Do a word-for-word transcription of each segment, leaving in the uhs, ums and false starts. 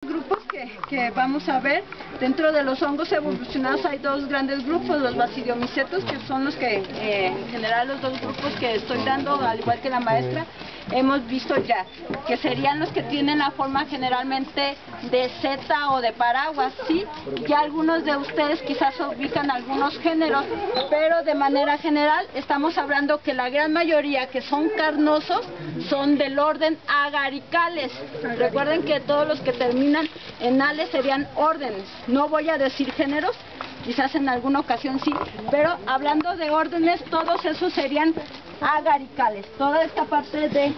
grupos que, que vamos a ver. Dentro de los hongos evolucionados hay dos grandes grupos, los basidiomicetos, que son los que, eh, en general, los dos grupos que estoy dando, al igual que la maestra, hemos visto ya, que serían los que tienen la forma generalmente de seta o de paraguas, ¿sí? Ya algunos de ustedes quizás ubican algunos géneros, pero de manera general estamos hablando que la gran mayoría que son carnosos son del orden agaricales. Recuerden que todos los que terminan en ales serían órdenes. No voy a decir géneros, quizás en alguna ocasión sí, pero hablando de órdenes, todos esos serían agaricales. Toda esta parte de...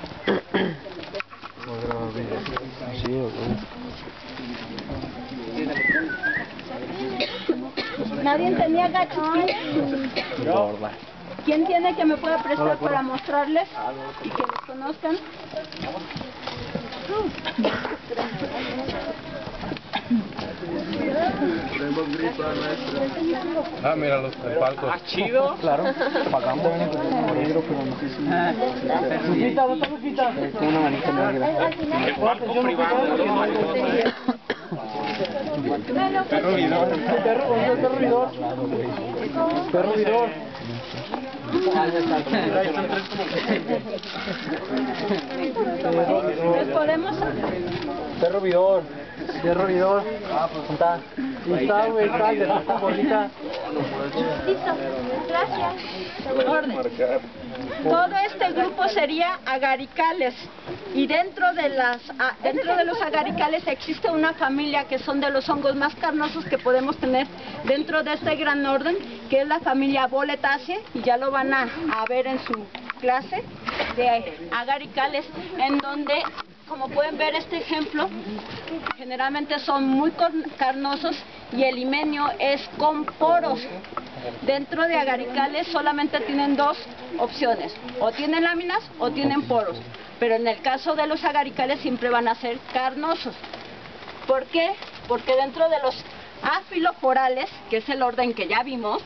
¿Nadie tenía gachupines? ¿Quién tiene que me pueda prestar para mostrarles y que los conozcan? Ah, mira los palcos. Ah, chido. Claro, pagamos por negro, pero no sé si... Lupita, ¿dónde está Lupita? Con una manita negra. El palco privado. Perro vidor. Perro, perro vidor. Perro vidor. ¿Les podemos...? Perro vidor. Perro vidor. Ah, pues está. Está, güey, está, está bonita. Listo, gracias. Orden. Todo este grupo sería agaricales, y dentro de las a, dentro de los agaricales existe una familia que son de los hongos más carnosos que podemos tener dentro de este gran orden, que es la familia Boletaceae, y ya lo van a, a ver en su clase de agaricales, en donde, como pueden ver este ejemplo, generalmente son muy carnosos y el himenio es con poros. Dentro de agaricales solamente tienen dos opciones, o tienen láminas o tienen poros, pero en el caso de los agaricales siempre van a ser carnosos. ¿Por qué? Porque dentro de los afiloforales, que es el orden que ya vimos,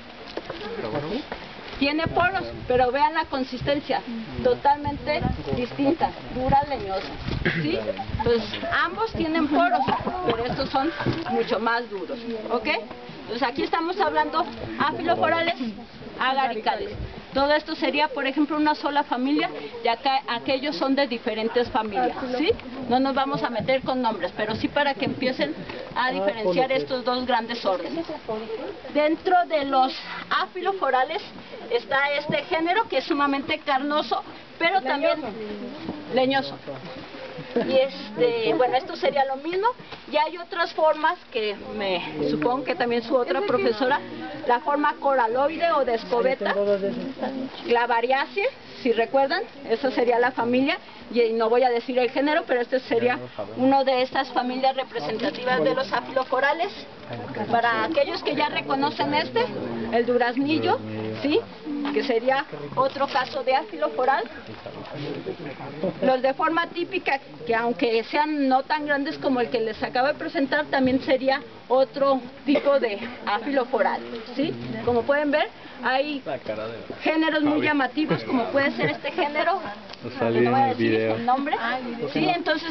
tiene poros, pero vean la consistencia, totalmente distinta, dura, leñosa, ¿sí? Entonces, ambos tienen poros, pero estos son mucho más duros, ¿ok? Entonces, aquí estamos hablando afiloforales, agaricales. Todo esto sería, por ejemplo, una sola familia, ya que aquellos son de diferentes familias, ¿sí? No nos vamos a meter con nombres, pero sí para que empiecen a diferenciar estos dos grandes órdenes. Dentro de los afiloforales está este género que es sumamente carnoso, pero también leñoso. Y este, bueno, esto sería lo mismo. Y hay otras formas que me supongo que también su otra profesora, la forma coraloide o de escobeta, Clavariaceae, si recuerdan, esa sería la familia, y no voy a decir el género, pero este sería uno de estas familias representativas de los afiloforales. Para aquellos que ya reconocen este, el duraznillo, ¿sí?, que sería otro caso de afiloforal. Los de forma típica, que aunque sean no tan grandes como el que les acabo de presentar, también sería otro tipo de afiloforal, ¿sí? Como pueden ver, hay géneros muy llamativos, como puede ser este género, que no voy a decir el nombre, ¿sí? Entonces,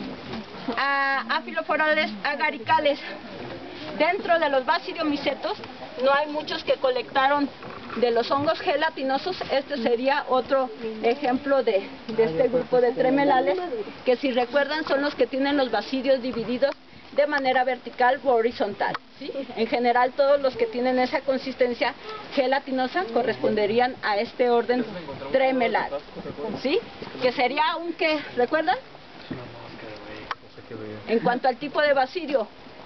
a, afiloforales agaricales. Dentro de los basidiomicetos no hay muchos que colectaron de los hongos gelatinosos. Este sería otro ejemplo de, de este grupo de tremelales, que si recuerdan son los que tienen los basidios divididos de manera vertical o horizontal, ¿sí? En general todos los que tienen esa consistencia gelatinosa corresponderían a este orden tremelal, ¿sí? Que sería un que, ¿recuerdan? En cuanto al tipo de basidio,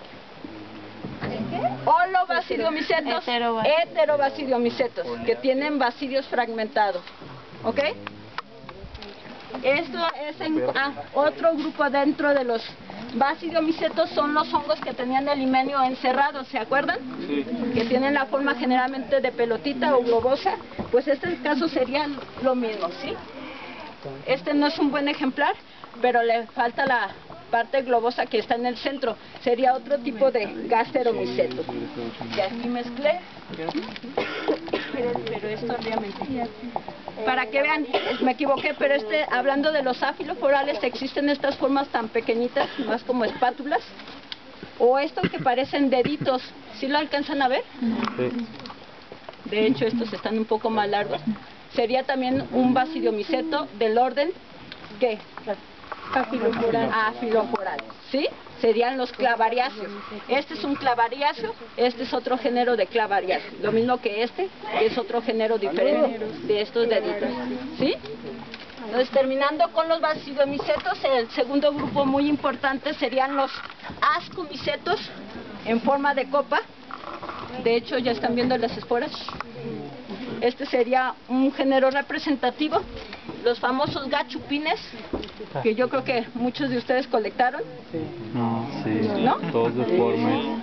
holobasidiomicetos, heterobasidiomicetos, que tienen basidios fragmentados, ¿ok? Esto es en, ah, otro grupo dentro de los basidiomicetos, son los hongos que tenían el himenio encerrado, ¿se acuerdan? Sí. Que tienen la forma generalmente de pelotita o globosa. Pues este caso sería lo mismo, ¿sí? Este no es un buen ejemplar, pero le falta la parte globosa que está en el centro. Sería otro tipo de gasteromiceto. Y aquí mezclé. pero esto obviamente. Para que vean, me equivoqué, pero este, hablando de los afiloforales, existen estas formas tan pequeñitas, más como espátulas, o estos que parecen deditos. ¿Sí lo alcanzan a ver? Sí. De hecho, estos están un poco más largos. Sería también un basidiomiceto del orden, ¿qué? Afiloforal. Afiloforal, ¿sí? Serían los clavariáceos. Este es un clavariáceo, este es otro género de clavariáceo. Lo mismo que este, que es otro género diferente de estos deditos, ¿sí? Entonces, terminando con los basidiomicetos, el segundo grupo muy importante serían los ascomicetos en forma de copa. De hecho, ya están viendo las esporas. Este sería un género representativo. Los famosos gachupines, que yo creo que muchos de ustedes colectaron. No, sí. ¿No? Todos deformes.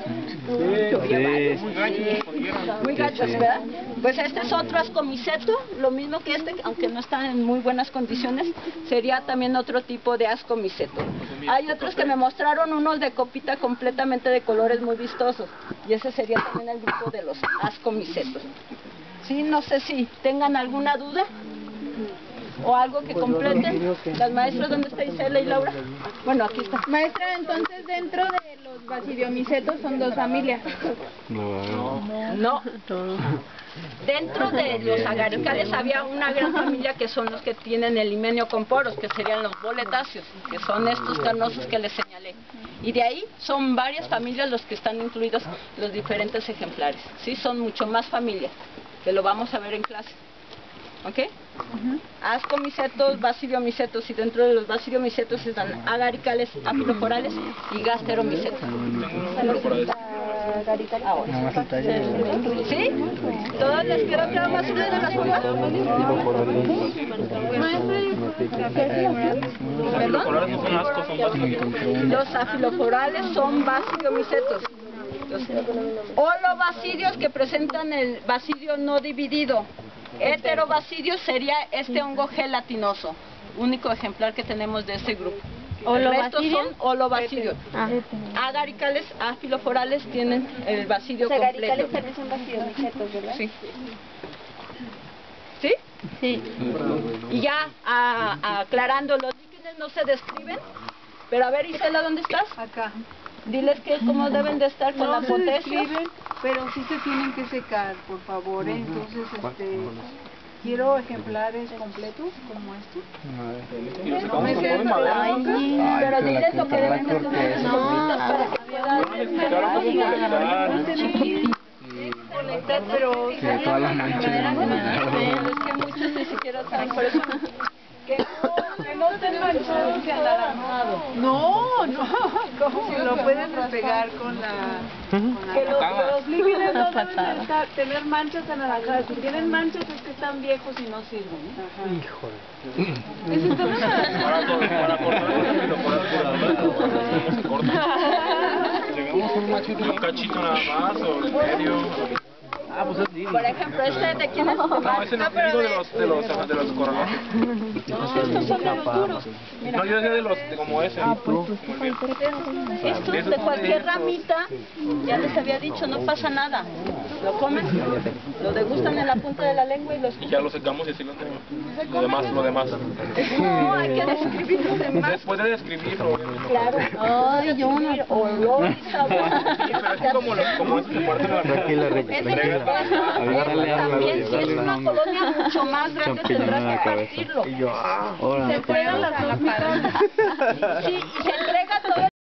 Sí. Muy gachos, ¿verdad? Pues este es otro ascomiceto, lo mismo que este, aunque no están en muy buenas condiciones, sería también otro tipo de ascomiceto. Hay otros que me mostraron, unos de copita completamente de colores muy vistosos, y ese sería también el grupo de los ascomicetos. Sí, no sé si tengan alguna duda o algo que completen. Las maestras, ¿dónde está Isela y Laura? Bueno, aquí está. Maestra, entonces dentro de los basidiomicetos son dos familias. No. No. Dentro de los agaricales había una gran familia que son los que tienen el himenio con poros, que serían los boletáceos, que son estos carnosos que les señalé. Y de ahí son varias familias los que están incluidos los diferentes ejemplares. Sí, son mucho más familias, que lo vamos a ver en clase. ¿Ok? Uh-huh. Ascomicetos, basidiomicetos, y dentro de los basidiomicetos están agaricales, afiloforales y gasteromicetos. ¿Sí? ¿Todos les quiero que más una de las formas? ¿Perdón? Los afiloforales son basidiomicetos. Los holobasidios que presentan el basidio no dividido. Heterobasidio sería este hongo gelatinoso, único ejemplar que tenemos de este grupo. El resto son holobasidios. Ah. Agaricales, afiloforales tienen el basidio completo. Agaricales también son basidiomicetos, ¿verdad? Sí. ¿Sí? Sí. Y ya a, a, aclarando, los líquenes no se describen, pero a ver, Isela, ¿dónde estás? Acá. Diles que cómo deben de estar con no la se potasio. Describen, pero sí se tienen que secar, por favor, ¿eh? Entonces, este, quiero ejemplares completos como estos. No me queden para la boca. Pero diles lo que deben de tener en copitas para que puedan colectar, pero de todas las manchas. es que muchos ni siquiera saben, por eso que no, que no estén manchados de anaranjado. No, no. Si lo pueden despegar con la, con la que los, los líquidos no deben de estar, tener manchas anaranjadas. Si tienen manchas es que están viejos y no sirven, ¿eh? Híjole. Eso está mal. Para cortar llegamos un machito, un cachito nada más o medio. Ah, pues es por ejemplo, este de quién es. No, ese no, digo de los de los de los coronados. No, estos son de los duros. Mira. No, yo decía de los de como ese. Ah, pues, estos de cualquier ramita, ya les había dicho, no pasa nada. Lo comen, lo degustan en la punta de la lengua y los... Y ya lo secamos y así lo tenemos. Lo demás, lo demás. No, hay que describir lo demás. Después de describirlo. Claro. Ay, yo no. Olor y sabor. Pero es como lo, como es como parte de la... Tranquila, Reyes. También, si es una colonia mucho más grande, tendrás que partirlo. Y yo, ah, se entrega las dos mitades. Sí, y se entrega todo.